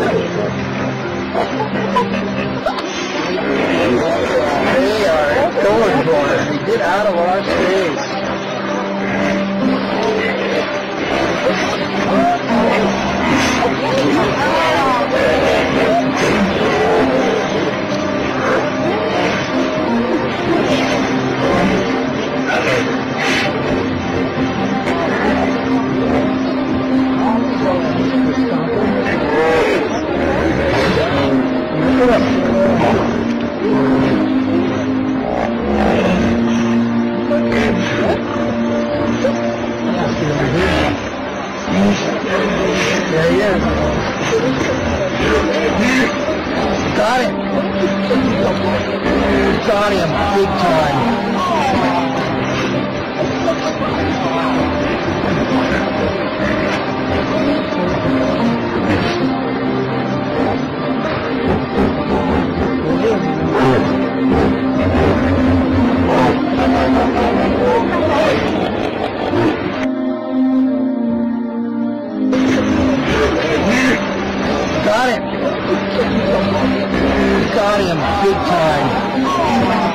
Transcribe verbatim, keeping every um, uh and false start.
They are going for it. Get out of our space. There he is. Got him. Got him big time. Got him. Got him big time.